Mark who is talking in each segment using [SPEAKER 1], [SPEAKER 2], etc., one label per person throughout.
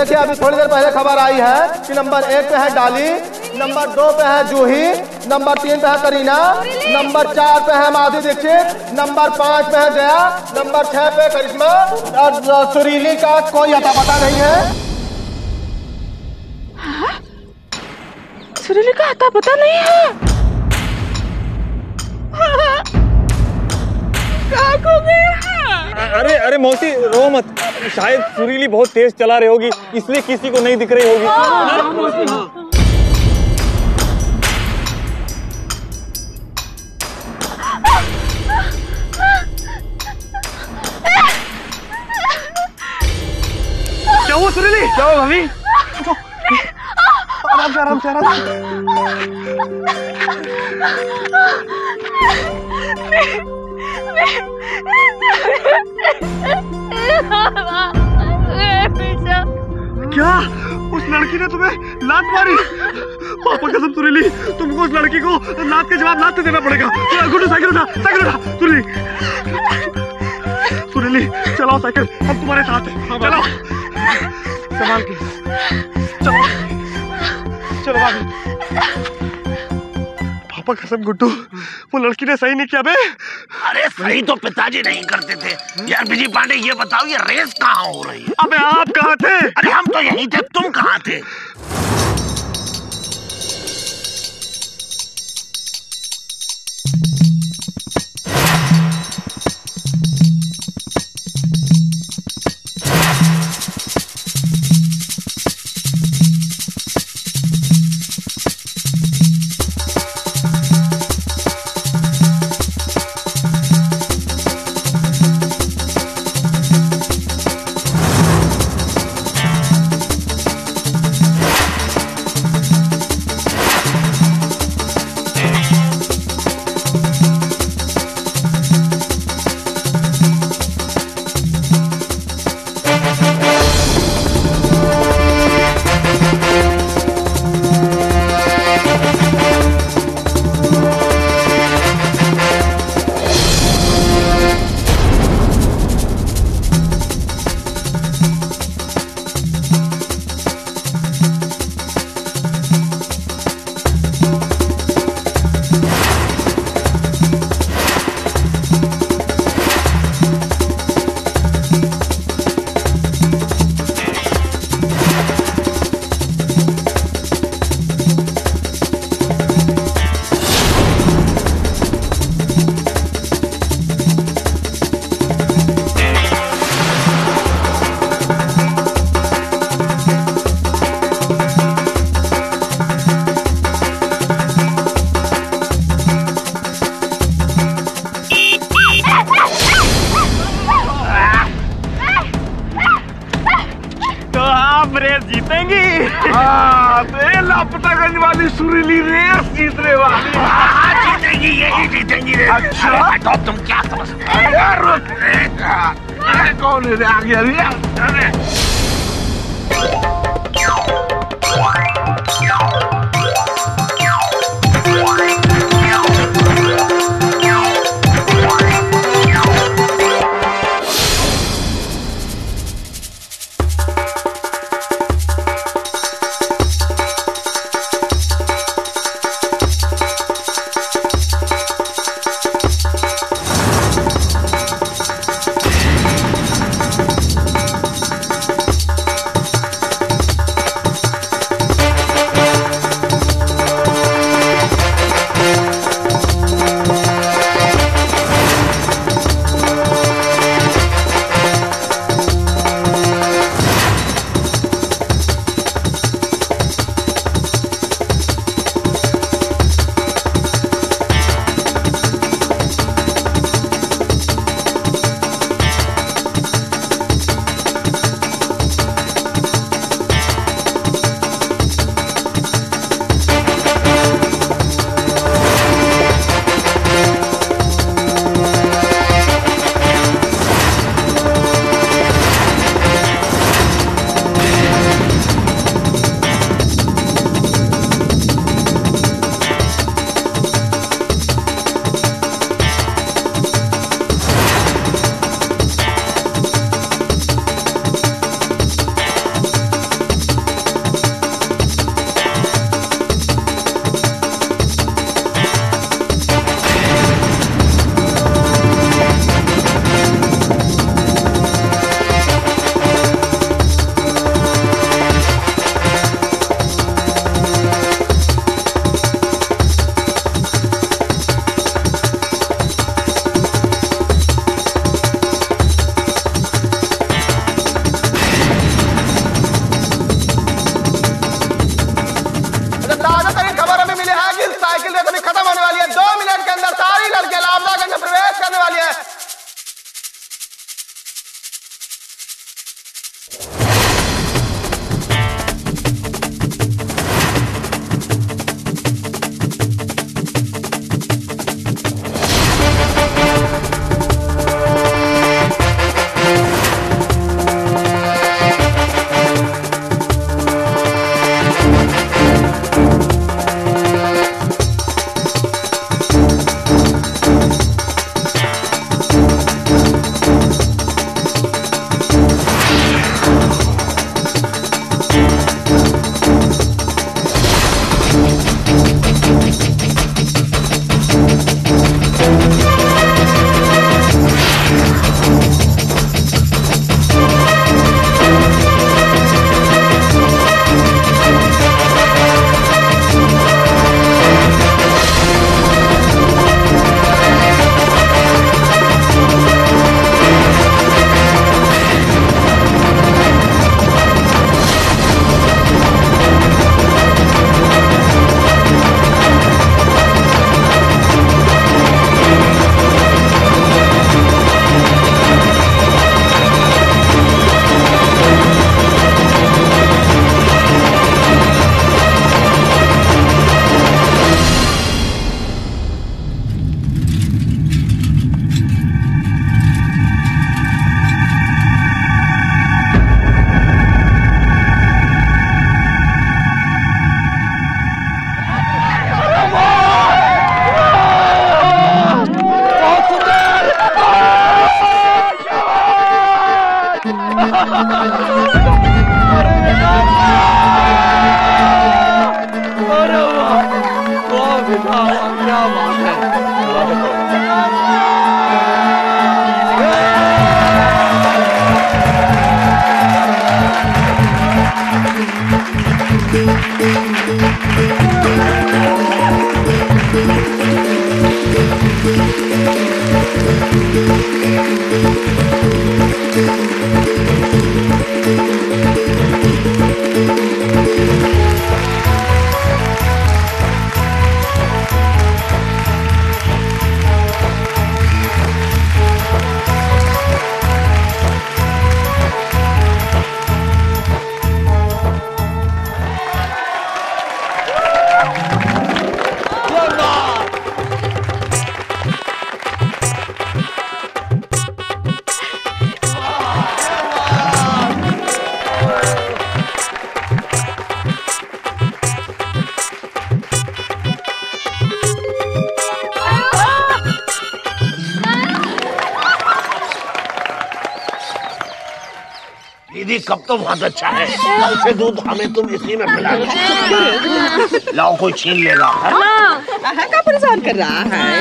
[SPEAKER 1] देखिए अभी थोड़ी देर पहले खबर आई है कि नंबर 1 पे है डाली, नंबर 2 पे है जूही, नंबर 3 पे है करीना, नंबर 4 पे है माधुरी दीक्षित, नंबर 5 पे है जया, नंबर 6 पे करिश्मा और सुरीली का कोई अता पता नहीं है।
[SPEAKER 2] सुरीली का अता पता नहीं है।
[SPEAKER 3] अरे अरे मौसी रो मत, शायद सुरीली बहुत तेज चला रही होगी इसलिए किसी को नहीं दिख रही होगी।
[SPEAKER 4] क्या हुआ सुरीली? क्या हुआ भाभी? आराम से आराम से आराम क्या उस लड़की ने तुम्हें लात मारी? पापा कसम सुरीली, तुमको उस लड़की को लात का जवाब लात से देना पड़ेगा। गुड्डू साइकिल उठा सुरीली। सुरीली चलाओ साइकिल, हम तुम्हारे साथ हैं। चलो संभाल के चलो चलो भाभी। पापा कसम गुड्डू, वो लड़की ने सही नहीं किया बे।
[SPEAKER 5] अरे सही तो पिताजी नहीं करते थे यार। विजय पांडे ये बताओ ये रेस कहाँ हो रही है?
[SPEAKER 4] अबे आप कहाँ थे?
[SPEAKER 5] अरे हम तो यहीं थे, तुम कहाँ थे?
[SPEAKER 4] लापतागंज वाली सुरीली रेस जीतने वाली।
[SPEAKER 5] जीतेंगी, यही जीतेंगी रेस।
[SPEAKER 4] अच्छा
[SPEAKER 5] तो तुम क्या समझते हो?
[SPEAKER 4] कौन है आ गया?
[SPEAKER 5] दीदी कब तो बहुत अच्छा है। कल से दूध हमें तुम इसी में पिला दो। लाओ कोई छीन लेगा।
[SPEAKER 6] क्या परेशान कर रहा है?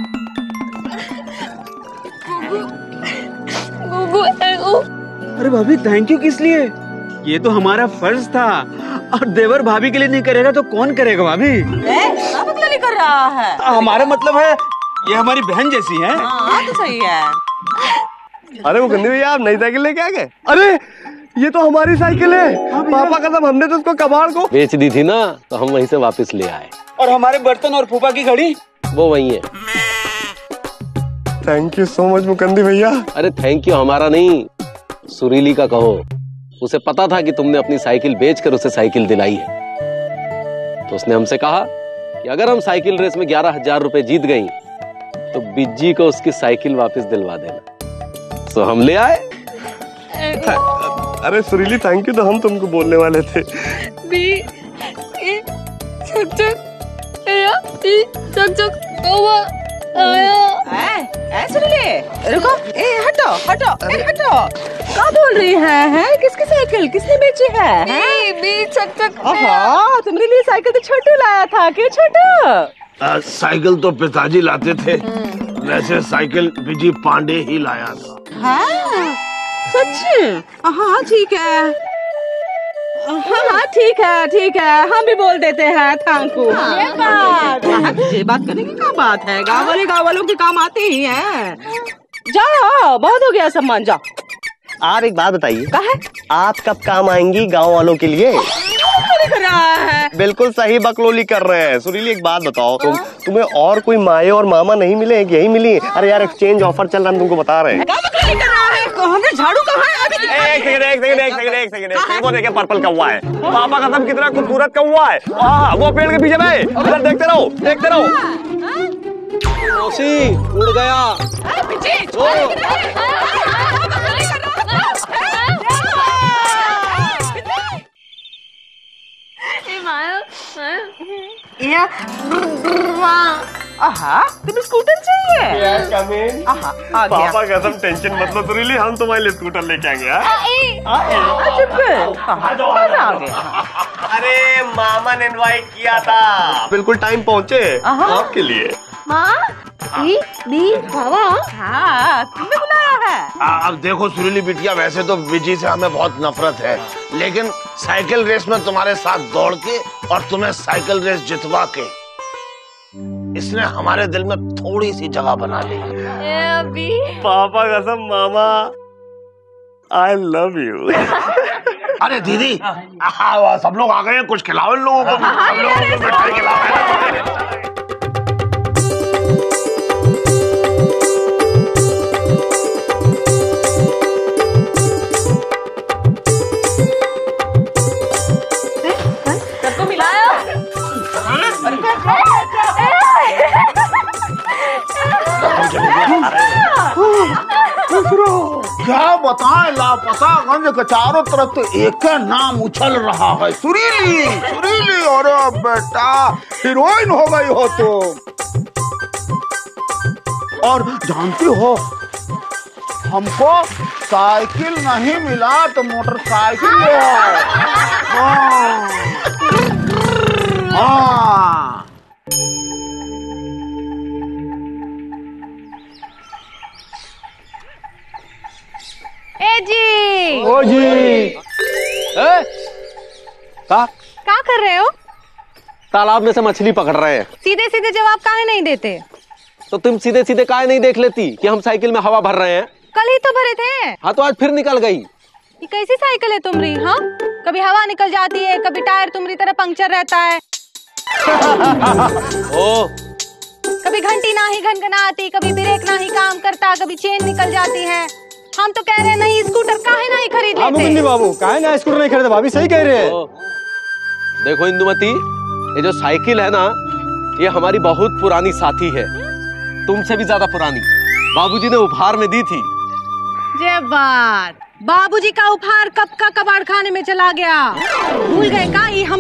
[SPEAKER 7] अरे भाभी थैंक यू किस लिए? ये तो हमारा फर्ज था, और देवर भाभी के लिए नहीं करेगा तो कौन करेगा भाभी?
[SPEAKER 6] क्या मतलब नहीं कर रहा है?
[SPEAKER 7] हमारा मतलब है ये हमारी बहन जैसी है।
[SPEAKER 6] हाँ तो सही है।
[SPEAKER 4] अरे वो गंदी भैया आप नई साइकिल लेके आ गए? अरे ये तो हमारी साइकिल है। पापा कसम हमने तो उसको कबाड़ को
[SPEAKER 8] बेच दी थी ना, तो हम वहीं से वापस ले आए।
[SPEAKER 7] और हमारे बर्तन और फूफा की घड़ी
[SPEAKER 8] वो वही है।
[SPEAKER 4] Thank you so much Mukandi भैया।
[SPEAKER 8] अरे थैंक यू हमारा नहीं, सुरीली का कहो। उसे पता था कि तुमने अपनी साइकिल बेचकर उसे साइकिल दिलाई है, तो उसने हमसे कहा कि अगर हम साइकिल रेस में 11,000 रुपए जीत गई तो बिज्जी को उसकी साइकिल वापस दिलवा देना। सो हम ले आए।
[SPEAKER 4] अरे सुरीली थैंक यू तो हम तुमको बोलने वाले थे।
[SPEAKER 6] रुको, हटो हटो हटो। क्या बोल रही है? किसकी साइकिल किसने बेची है? तुम्हारे लिए साइकिल तो छोटू लाया था। क्यों छोटू?
[SPEAKER 5] साइकिल तो पिताजी लाते थे, वैसे साइकिल विजय पांडे ही लाया था।
[SPEAKER 6] हाँ सच? हाँ ठीक है। हाँ ठीक है ठीक है, हम भी बोल देते हैं थैंक यू। ये बात करने की क्या बात है? गाँव वालों के काम आते ही हैं। जाओ बहुत हो गया सम्मान, जाओ।
[SPEAKER 4] आप एक बात बताइए,
[SPEAKER 6] क्या है?
[SPEAKER 4] आप कब काम आएंगी गांव वालों के लिए?
[SPEAKER 6] कर रहा है।
[SPEAKER 4] बिल्कुल सही बकलोली कर रहे हैं। सुरीली एक बात बताओ, तुम्हें और कोई माए और मामा नहीं मिले? यही मिली? अरे यार एक्सचेंज ऑफर चल रहा है, तुमको बता रहे हैं।
[SPEAKER 6] क्या बकलोली कर रहा है? हमने झाड़ू कहाँ है?
[SPEAKER 3] एक सेकंड, वो देखिए पर्पल कौवा है। पापा कसम कितना खूबसूरत कौवा है। वो पेड़ के पीछे में, इधर देखते रहो देखते रहो।
[SPEAKER 8] मौसी उड़ गया।
[SPEAKER 6] तुम्हें स्कूटर चाहिए? आ गया।
[SPEAKER 4] पापा कसम टेंशन मत लो सुरीली, हम तुम्हारे लिए स्कूटर लेके आएंगे। अरे मामा ने इनवाइट किया था, बिल्कुल टाइम पहुँचे आपके लिए।
[SPEAKER 6] हाँ तुमने बुलाया है।
[SPEAKER 5] अब देखो सुरीली बिटिया, वैसे तो विजय से हमें बहुत नफरत है, लेकिन साइकिल रेस में तुम्हारे साथ दौड़ के और तुम्हें साइकिल रेस जितवा के इसने हमारे दिल में थोड़ी सी जगह बना ली।
[SPEAKER 4] पापा कसम मामा आई लव यू।
[SPEAKER 5] अरे दीदी सब लोग आ गए हैं, कुछ खिलाओ इन लोगों को। सब लोगों को मिठाई खिलाओ। क्या बताएं, लापता गंज के चारों तरफ तो एक नाम उछल रहा है, सुरीली सुरीली। और बेटा हीरोइन हो गई हो तुम। और जानती हो, हमको साइकिल नहीं मिला तो मोटरसाइकिल ले आए। हाँ
[SPEAKER 2] जी
[SPEAKER 8] ओ जी
[SPEAKER 2] क्या कर रहे हो?
[SPEAKER 8] तालाब में से मछली पकड़ रहे हैं।
[SPEAKER 2] सीधे सीधे जवाब काहे नहीं देते?
[SPEAKER 8] तो तुम सीधे सीधे काहे नहीं देख लेती कि हम साइकिल में हवा भर रहे हैं?
[SPEAKER 2] कल ही तो भरे थे।
[SPEAKER 8] हाँ तो आज फिर निकल गई।
[SPEAKER 2] ये कैसी साइकिल है तुम्हारी? हाँ कभी हवा निकल जाती है, कभी टायर तुम्हारी तरह पंक्चर रहता है।
[SPEAKER 8] ओ
[SPEAKER 2] कभी घंटी ना ही घनघनाती, कभी ब्रेक ना ही काम करता, कभी चेन निकल जाती है। हम तो कह रहे हैं नहीं स्कूटर काहे नहीं खरीद लेते?
[SPEAKER 7] बाबू काहे ना स्कूटर नहीं खरीदे? भाभी सही कह रहे हैं।
[SPEAKER 8] देखो इंदुमती, ये जो साइकिल है ना, ये हमारी बहुत पुरानी साथी है, तुमसे भी ज्यादा पुरानी। बाबूजी ने उपहार में दी थी।
[SPEAKER 2] जय बात, बाबूजी का उपहार कब का कबाड़ खाने में चला गया? भूल गए का? ये हमरा उपहार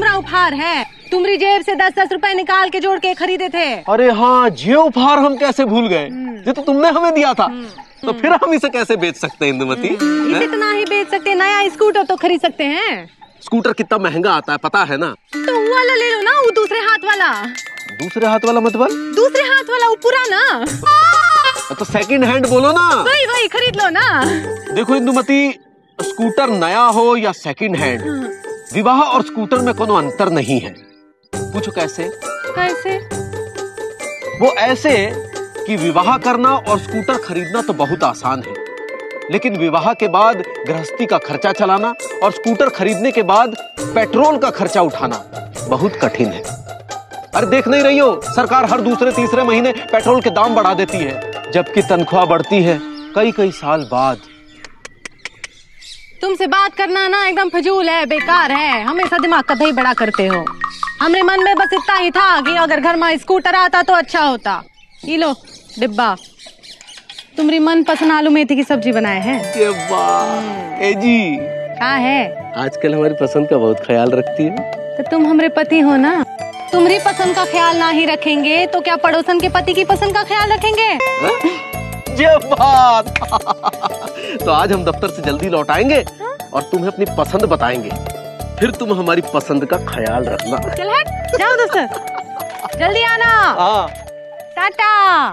[SPEAKER 2] उपहार है। तुम्हारी जेब से 10-10 रुपए निकाल के जोड़ के खरीदे थे।
[SPEAKER 8] अरे हाँ, ये उपहार हम कैसे भूल गए, ये तो तुमने हमें दिया था। तो फिर हम इसे कैसे बेच सकते हैं इंदुमती?
[SPEAKER 2] इतना ही बेच सकते, नया स्कूटर तो खरीद सकते हैं।
[SPEAKER 8] स्कूटर कितना महंगा आता है पता है ना?
[SPEAKER 2] तो वो वाला ले लो ना, वो दूसरे हाथ वाला।
[SPEAKER 8] दूसरे हाथ वाला मतलब?
[SPEAKER 2] दूसरे हाथ वाला, वो पुराना।
[SPEAKER 8] तो सेकंड हैंड बोलो ना।
[SPEAKER 2] वही खरीद लो ना।
[SPEAKER 8] देखो इंदुमती, स्कूटर नया हो या सेकंड हैंड, विवाह और स्कूटर में कोनो अंतर नहीं है। पूछो कैसे?
[SPEAKER 2] कैसे?
[SPEAKER 8] वो ऐसे कि विवाह करना और स्कूटर खरीदना तो बहुत आसान है, लेकिन विवाह के बाद गृहस्थी का खर्चा चलाना और स्कूटर खरीदने के बाद पेट्रोल का खर्चा उठाना बहुत कठिन है। अरे देख नहीं रही हो, सरकार हर दूसरे तीसरे महीने पेट्रोल के दाम बढ़ा देती है, जबकि तनख्वाह बढ़ती है कई साल बाद।
[SPEAKER 2] तुमसे बात करना ना एकदम फजूल है, बेकार है। हमेशा दिमाग का दही बड़ा करते हो। हमरे मन में बस इतना ही था कि अगर घर में स्कूटर आता तो अच्छा होता। ये लो डिब्बा, तुम्हारी मन पसंद आलू मेथी की सब्जी बनाए हैं।
[SPEAKER 8] ए जी,
[SPEAKER 2] क्या है?
[SPEAKER 8] आजकल हमारी पसंद का बहुत ख्याल रखती है।
[SPEAKER 2] तो तुम हमरे पति हो ना, तुम्हारी पसंद का ख्याल ना ही रखेंगे तो क्या पड़ोसन के पति की पसंद का ख्याल रखेंगे?
[SPEAKER 8] ये बात। तो आज हम दफ्तर से जल्दी लौट आएंगे और तुम्हें अपनी पसंद बताएंगे, फिर तुम हमारी पसंद का ख्याल रखना।
[SPEAKER 2] चल हट, जाओ दोस्त, जल्दी आना।
[SPEAKER 8] हाँ।
[SPEAKER 2] टाटा।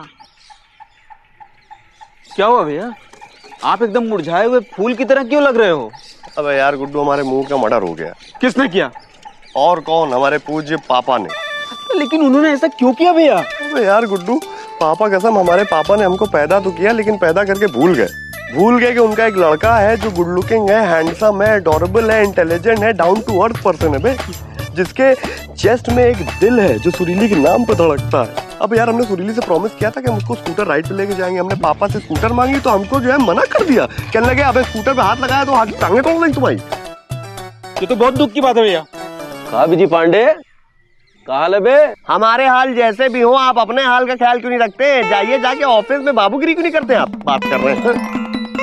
[SPEAKER 7] क्या हुआ भैया, आप एकदम मुरझाए हुए फूल की तरह क्यों लग रहे हो?
[SPEAKER 3] अबे यार गुड्डू, हमारे मुंह का मर्डर हो गया।
[SPEAKER 7] किसने किया?
[SPEAKER 3] और कौन, हमारे पूज्य पापा ने।
[SPEAKER 7] लेकिन उन्होंने ऐसा क्यों किया भैया?
[SPEAKER 3] अबे यार गुड्डू, पापा कसम, हमारे पापा ने हमको पैदा तो किया लेकिन पैदा करके भूल गए कि उनका एक लड़का है जो गुड लुकिंग है, हैंडसम है, एडोरेबल है, इंटेलिजेंट है, डाउन टू अर्थ पर्सन है बे, जिसके चेस्ट में एक दिल है जो सुरीली के नाम पे धड़कता है। अब यार हमने सुरीली से प्रॉमिस किया था कि हम उसको स्कूटर राइड पे लेके जाएंगे। हमने पापा से स्कूटर मांगी तो हमको जो है मना कर दिया। कहने लगे अबे स्कूटर पे हाथ लगाया तो हाथ टांगे तोड़ लेंगे तुम्हारी।
[SPEAKER 7] ये तो बहुत दुख की बात है भैया।
[SPEAKER 8] कहा विजय पांडे, कहा हाल है बे?
[SPEAKER 3] हमारे हाल जैसे भी हो, आप अपने हाल का ख्याल क्यों नहीं रखते? जाइए जाके ऑफिस में बाबूगिरी क्यों नहीं करते? आप बात कर रहे हैं।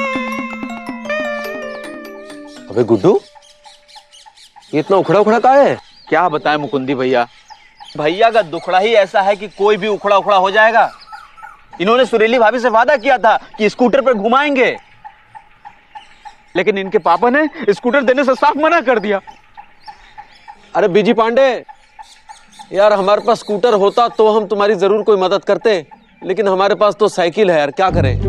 [SPEAKER 8] अबे गुड्डू, ये इतना उखड़ा उखड़ा का है?
[SPEAKER 7] क्या बताएं मुकुंदी भैया, भैया का दुखड़ा ही ऐसा है कि कोई भी उखड़ा उखड़ा हो जाएगा। इन्होंने सुरीली भाभी से वादा किया था कि स्कूटर पर घुमाएंगे, लेकिन इनके पापा ने स्कूटर देने से साफ मना कर दिया।
[SPEAKER 8] अरे विजय पांडे यार, हमारे पास स्कूटर होता तो हम तुम्हारी जरूर कोई मदद करते, लेकिन हमारे पास तो साइकिल है यार, क्या करें?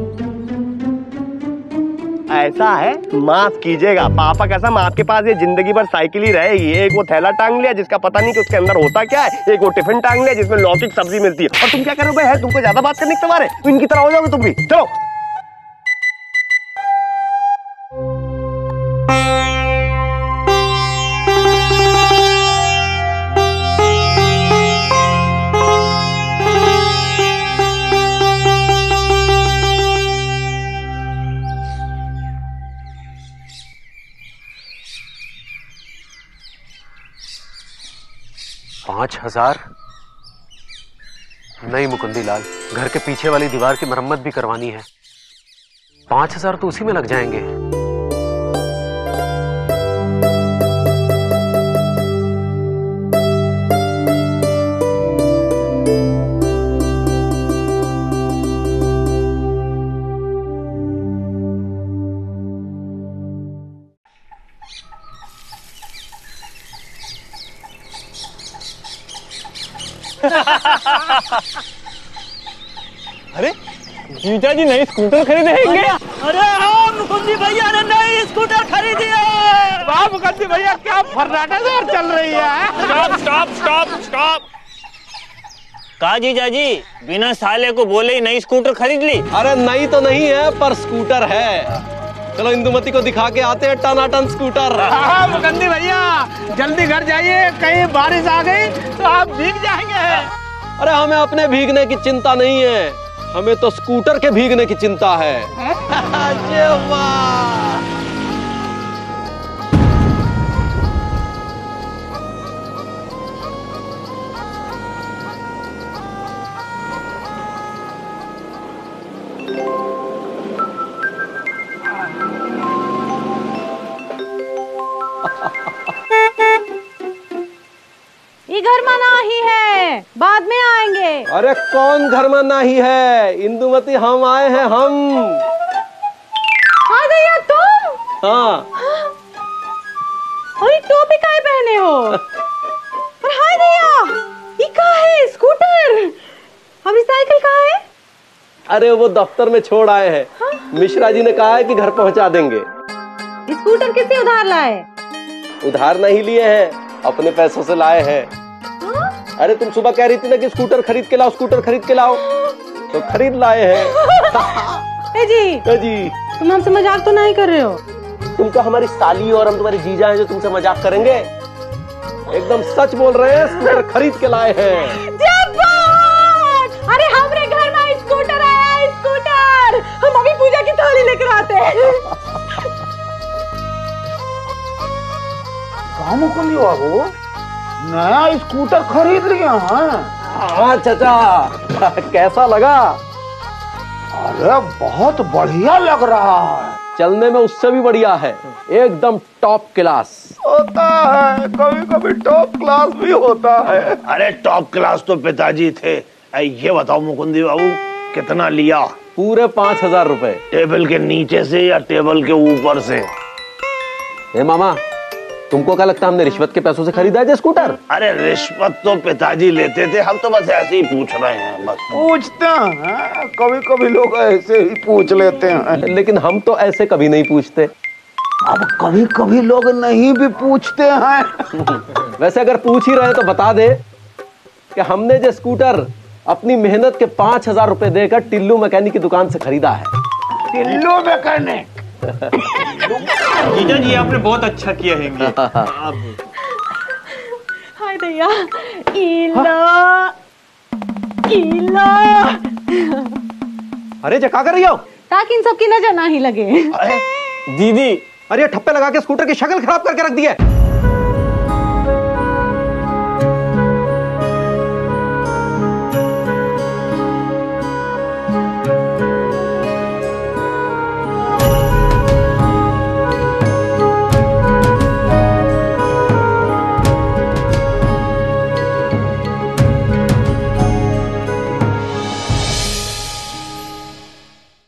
[SPEAKER 3] ऐसा है, माफ कीजिएगा पापा कसम, आपके पास ये जिंदगी भर साइकिल ही रहेगी। एक वो थैला टांग लिया जिसका पता नहीं कि उसके अंदर होता क्या है, एक वो टिफिन टांग लिया जिसमें लौकी की सब्जी मिलती है। और तुम क्या करो भाई, है तुमको ज्यादा बात करने के तुम्हारे, तो इनकी तरह हो जाओगे तुम भी। चलो
[SPEAKER 8] $5,000? नहीं मुकुंदी लाल, घर के पीछे वाली दीवार की मरम्मत भी करवानी है। 5,000 तो उसी में लग जाएंगे।
[SPEAKER 3] अरे जीजा जी नई स्कूटर खरीदेंगे?
[SPEAKER 9] अरे हाँ मुकुंदी भैया ने नई स्कूटर खरीदी है।
[SPEAKER 7] वाह मुकुंदी भैया, क्या फर्राटा चल रही है।
[SPEAKER 9] Stop stop stop stop. कहा जीजा जी, बिना साले को बोले ही नई स्कूटर खरीद ली?
[SPEAKER 8] अरे नई तो नहीं है पर स्कूटर है। चलो इंदुमती को दिखा के आते हैं टनाटन स्कूटर।
[SPEAKER 7] हाँ मुकुंदी भैया, जल्दी घर जाइए, कहीं बारिश आ गई तो आप भीग जाएंगे।
[SPEAKER 8] अरे हमें अपने भीगने की चिंता नहीं है, हमें तो स्कूटर के भीगने की चिंता है।
[SPEAKER 2] ये घर माना ही है, बाद में आएंगे।
[SPEAKER 8] अरे कौन घर में नहीं है इंदुमती, हम आए हैं हम।
[SPEAKER 2] हाँ भैया तुम?
[SPEAKER 8] हाँ।
[SPEAKER 2] और ये टोपी काहे पहने हो? और हाय भैया ये कहाँ है? स्कूटर। अभी साइकिल कहाँ है?
[SPEAKER 8] अरे वो दफ्तर में छोड़ आए हैं। हाँ? मिश्रा जी ने कहा है कि घर पहुंचा देंगे।
[SPEAKER 2] स्कूटर किससे उधार लाए?
[SPEAKER 8] उधार नहीं लिए हैं, अपने पैसों से लाए हैं।
[SPEAKER 2] हाँ?
[SPEAKER 8] अरे तुम सुबह कह रही थी ना कि स्कूटर खरीद के लाओ, स्कूटर खरीद के लाओ, तो खरीद लाए हैं।
[SPEAKER 2] जी
[SPEAKER 8] जी
[SPEAKER 2] तुम हमसे मजाक तो नहीं कर रहे हो?
[SPEAKER 8] तुम तो हमारी साली और हम तुम्हारी जीजा हैं जो तुमसे मजाक करेंगे। एकदम सच बोल रहे हैं, स्कूटर खरीद के लाए हैं।
[SPEAKER 2] अरे हमारे घर में स्कूटर आया, स्कूटर। हम अभी पूजा की थाली लेकर आते हैं।
[SPEAKER 4] काम को लिया वो नया स्कूटर खरीद लिया है।
[SPEAKER 8] हाँ चाचा, कैसा लगा?
[SPEAKER 4] अरे बहुत बढ़िया लग रहा है।
[SPEAKER 8] चलने में उससे भी बढ़िया है, एकदम टॉप क्लास।
[SPEAKER 3] होता है, कभी कभी टॉप क्लास भी होता है।
[SPEAKER 5] अरे टॉप क्लास तो पिताजी थे। ये बताओ मुकुंदी बाबू कितना लिया?
[SPEAKER 8] पूरे 5,000 रुपए।
[SPEAKER 5] टेबल के नीचे से या टेबल के ऊपर से?
[SPEAKER 8] ए मामा, तुमको क्या लगता है हमने रिश्वत के पैसों से खरीदा है स्कूटर?
[SPEAKER 5] अरे रिश्वत तो पिताजी लेते थे, हम तो बस ऐसे ही पूछ रहे हैं। बस
[SPEAKER 4] पूछते हैं, कभी कभी लोग ऐसे ही पूछ लेते हैं,
[SPEAKER 8] लेकिन हम तो ऐसे कभी नहीं पूछते।
[SPEAKER 4] अब कभी कभी लोग नहीं भी पूछते हैं।
[SPEAKER 8] वैसे अगर पूछ ही रहे तो बता दे कि हमने जो स्कूटर अपनी मेहनत के 5,000 रुपए देकर टिल्लू मैकेनिक की दुकान से खरीदा है।
[SPEAKER 4] टिल्लू मैकेनिक?
[SPEAKER 9] जीजा जी आपने बहुत अच्छा किया है।
[SPEAKER 2] हाय भैया इला इला।
[SPEAKER 8] अरे क्या कर रही हो?
[SPEAKER 2] ताकि इन सबकी नजर ना ही लगे।
[SPEAKER 8] दीदी, अरे ठप्पे लगा के स्कूटर की शक्ल खराब करके रख दी है।